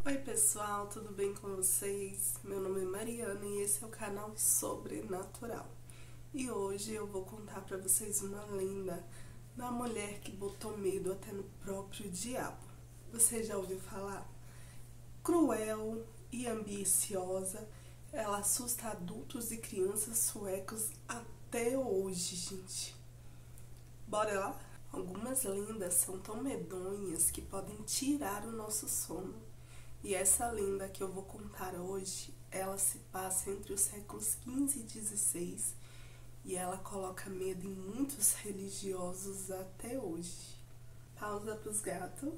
Oi pessoal, tudo bem com vocês? Meu nome é Mariana e esse é o canal Sobrenatural. E hoje eu vou contar pra vocês uma lenda da mulher que botou medo até no próprio diabo. Você já ouviu falar? Cruel e ambiciosa, ela assusta adultos e crianças suecos até hoje, gente. Bora lá? Algumas lendas são tão medonhas que podem tirar o nosso sono. E essa lenda que eu vou contar hoje, ela se passa entre os séculos XV e XVI e ela coloca medo em muitos religiosos até hoje. Pausa pros gatos.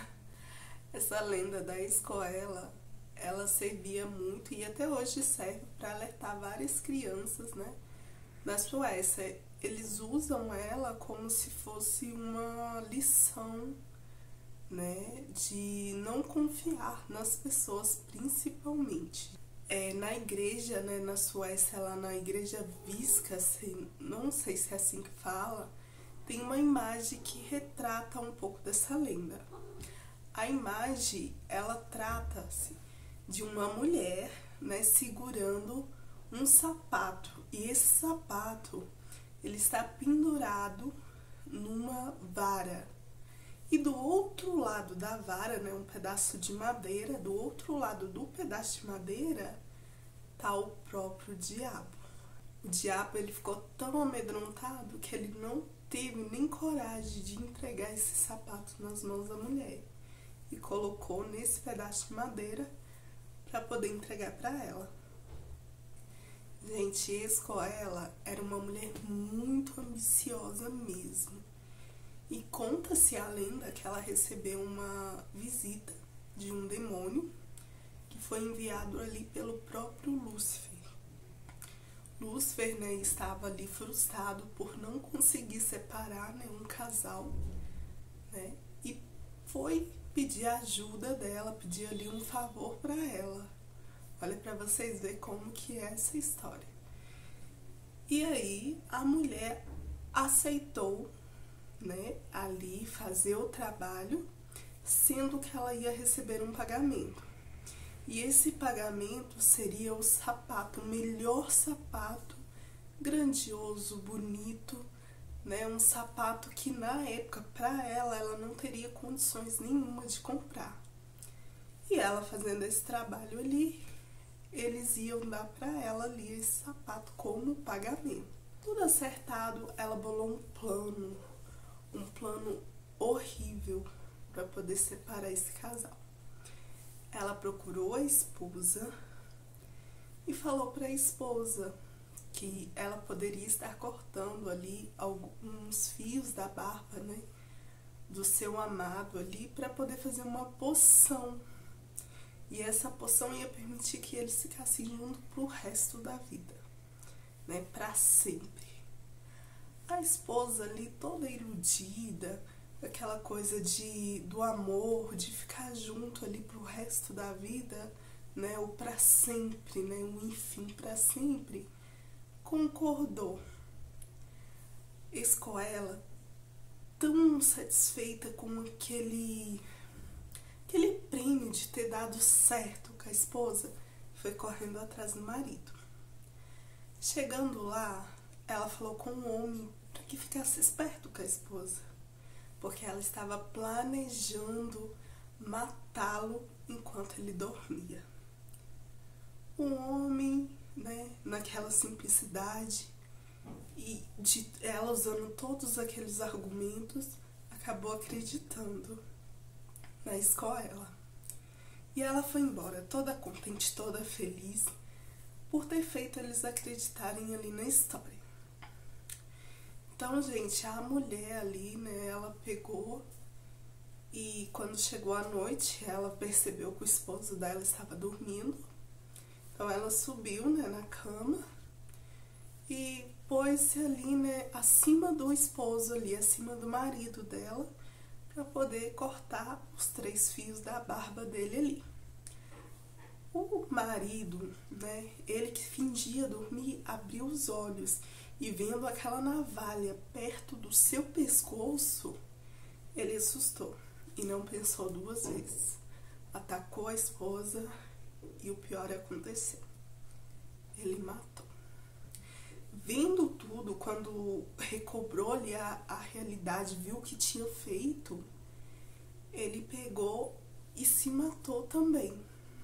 Essa lenda da escola, ela servia muito e até hoje serve para alertar várias crianças, né? Na Suécia, eles usam ela como se fosse uma lição, né, de não confiar nas pessoas, principalmente. Na igreja, né, na Suécia, lá na igreja Visca, assim, não sei se é assim que fala, tem uma imagem que retrata um pouco dessa lenda. A imagem, ela trata-se de uma mulher, né, segurando um sapato, e esse sapato, ele está pendurado numa vara. E do outro lado da vara, né, um pedaço de madeira, do outro lado do pedaço de madeira, tá o próprio diabo. O diabo, ele ficou tão amedrontado que ele não teve nem coragem de entregar esse sapato nas mãos da mulher. E colocou nesse pedaço de madeira para poder entregar para ela. Gente, Escoela era uma mulher muito ambiciosa mesmo. E conta-se a lenda que ela recebeu uma visita de um demônio que foi enviado ali pelo próprio Lúcifer. Lúcifer, né, estava ali frustrado por não conseguir separar, né, um casal, né, e foi pedir ajuda dela, pedir ali um favor para ela. Olha para vocês verem como que é essa história. E aí a mulher aceitou, né, ali fazer o trabalho, sendo que ela ia receber um pagamento. E esse pagamento seria o sapato, o melhor sapato, grandioso, bonito, né, um sapato que na época, para ela não teria condições nenhuma de comprar. E ela fazendo esse trabalho ali, eles iam dar para ela ali esse sapato como pagamento. Tudo acertado, ela bolou um plano horrível para poder separar esse casal. Ela procurou a esposa e falou para a esposa que ela poderia estar cortando ali alguns fios da barba, né, do seu amado ali para poder fazer uma poção. E essa poção ia permitir que eles ficassem juntos pro resto da vida, né, para sempre. A esposa ali toda iludida, aquela coisa do amor, de ficar junto ali pro resto da vida, né, o para sempre, né, o enfim para sempre, concordou. Escoela, tão satisfeita com aquele prêmio de ter dado certo com a esposa, foi correndo atrás do marido. Chegando lá, ela falou com o homem para que ficasse esperto com a esposa, porque ela estava planejando matá-lo enquanto ele dormia. O homem, né, naquela simplicidade e de ela usando todos aqueles argumentos, acabou acreditando na escola. E ela foi embora toda contente, toda feliz por ter feito eles acreditarem ali na história. Então, gente, a mulher ali, né, ela pegou e quando chegou a noite, ela percebeu que o esposo dela estava dormindo. Então ela subiu, né, na cama e pôs-se ali, né, acima do esposo ali, acima do marido dela, para poder cortar os 3 fios da barba dele ali. O marido, né, ele que fingia dormir, abriu os olhos e vendo aquela navalha perto do seu pescoço, ele assustou e não pensou 2 vezes. Atacou a esposa e o pior aconteceu. Ele matou. Vendo tudo, quando recobrou ali a realidade, viu o que tinha feito, ele pegou e se matou também.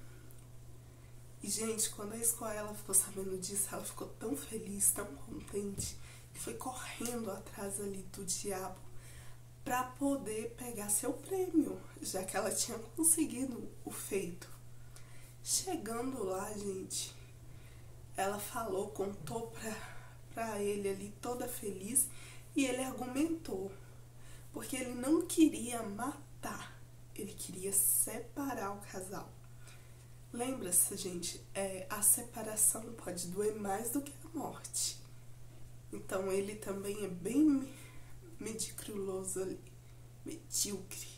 E, gente, quando a escola ficou sabendo disso, ela ficou tão feliz, tão contente, que foi correndo atrás ali do diabo para poder pegar seu prêmio, já que ela tinha conseguido o feito. Chegando lá, gente, ela falou, contou pra ele ali toda feliz, e ele argumentou, porque ele não queria matar, ele queria separar o casal. Lembra-se, gente, a separação pode doer mais do que a morte. Então ele também é bem medicruloso ali, medíocre.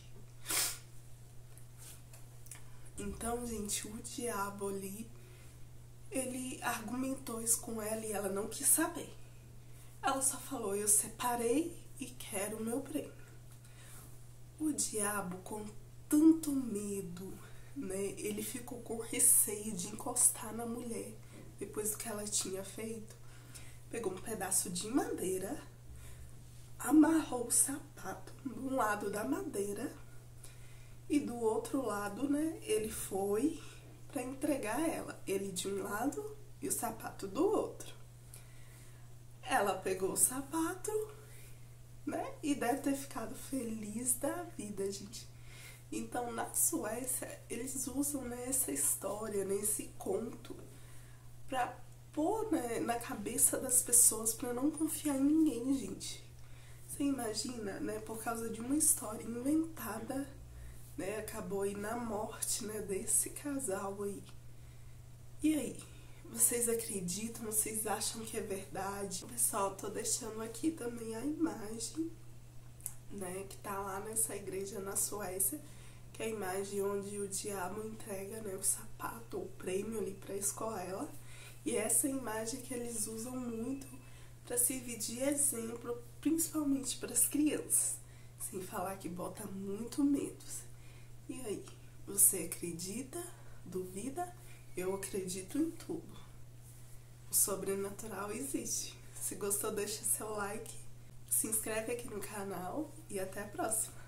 Então, gente, o diabo ali, ele argumentou isso com ela e ela não quis saber. Ela só falou, eu separei e quero o meu prêmio. O diabo, com tanto medo, né, ele ficou com receio de encostar na mulher depois do que ela tinha feito. Pegou um pedaço de madeira, amarrou o sapato de um lado da madeira e do outro lado, né, ele foi para entregar ela. Ele de um lado e o sapato do outro. Ela pegou o sapato, né, e deve ter ficado feliz da vida, gente. Então, na Suécia, eles usam, né, essa história, né, esse conto, para pôr, né, na cabeça das pessoas para não confiar em ninguém, gente. Você imagina, né, por causa de uma história inventada, né, acabou aí na morte, né, desse casal aí. E aí, vocês acreditam? Vocês acham que é verdade? Pessoal, tô deixando aqui também a imagem, né, que tá lá nessa igreja na Suécia, que é a imagem onde o diabo entrega, né, o sapato, o prêmio ali pra escola. E essa imagem que eles usam muito para servir de exemplo, principalmente para as crianças, sem falar que bota muito medo. E aí, você acredita? Duvida? Eu acredito em tudo. O sobrenatural existe. Se gostou, deixa seu like, se inscreve aqui no canal e até a próxima.